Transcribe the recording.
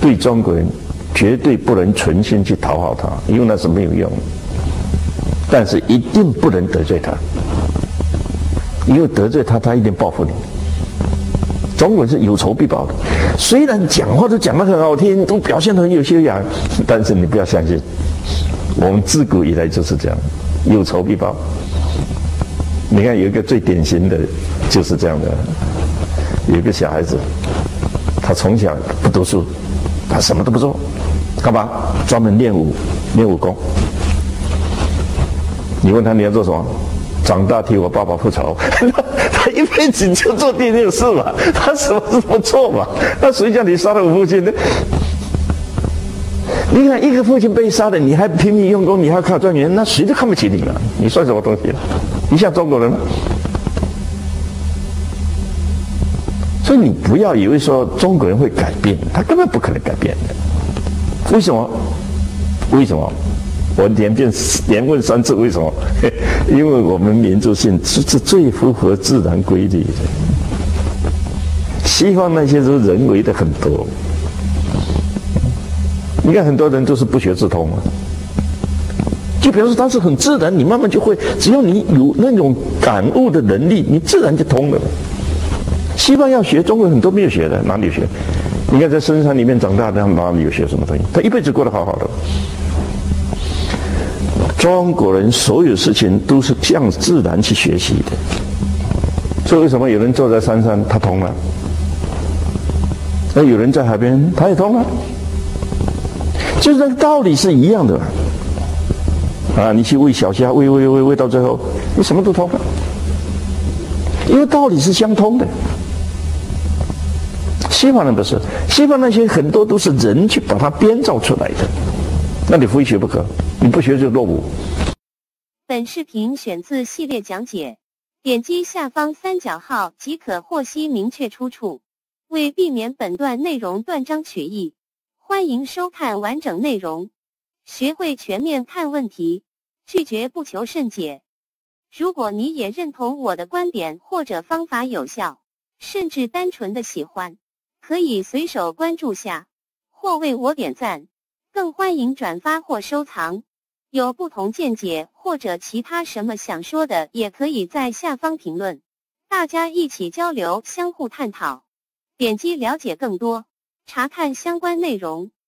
对中国人绝对不能存心去讨好他，因为那是没有用的。但是一定不能得罪他，因为得罪他，他一定报复你。中国人是有仇必报的，虽然讲话都讲得很好听，都表现得很有修养，但是你不要相信，我们自古以来就是这样，有仇必报。你看有一个最典型的就是这样的，有一个小孩子，他从小不读书，他什么都不做，干嘛？专门练武功。你问他你要做什么？长大替我爸爸复仇。他一辈子就做第六事嘛，他什么都不做嘛，那谁叫你杀了我父亲呢？你看一个父亲被杀了，你还拼命用功，你还靠赚钱，那谁都看不起你了，你算什么东西了？你像中国人吗？所以你不要以为说中国人会改变，他根本不可能改变的。为什么？我连问3次为什么？因为我们民族性是最符合自然规律的。西方那些都人为的很多。你看很多人都是不学自通嘛，就表示他是很自然，你慢慢就会，只要你有那种感悟的能力，你自然就通了。西方要学，中国很多没有学的，哪里有学？你看在深山里面长大的，他哪里有学什么东西？他一辈子过得好好的。中国人所有事情都是向自然去学习的，所以为什么有人坐在山上他通了，那有人在海边他也通了，就是那个道理是一样的啊！你去喂小虾，喂到最后，你什么都通了，因为道理是相通的。西方人不是，西方那些很多都是人去把它编造出来的，那你非学不可。你不学就落伍。 本视频选自系列讲解，点击下方三角号即可获悉明确出处。为避免本段内容断章取义，欢迎收看完整内容，学会全面看问题，拒绝不求甚解。如果你也认同我的观点或者方法有效，甚至单纯的喜欢，可以随手关注下，或为我点赞，更欢迎转发或收藏。有不同见解或者其他什么想说的，也可以在下方评论，大家一起交流，相互探讨。点击了解更多，查看相关内容。